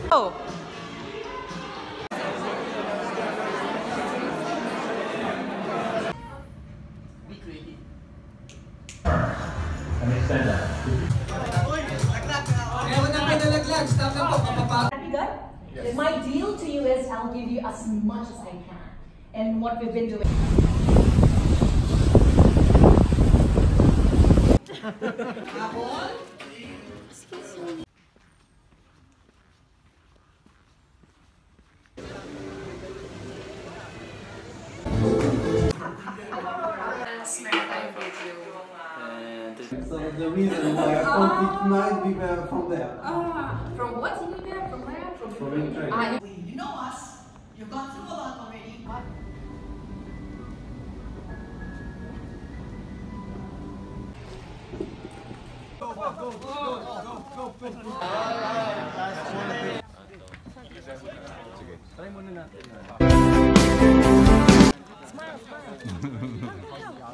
Oh. Happy good? Yes. My deal to you is I'll give you as much as I can. And what we've been doing. So the reason why I thought it might be from there. From what? From where? From train. You know us. You've gone through a lot already. What? Try muna natin. Smile, smile.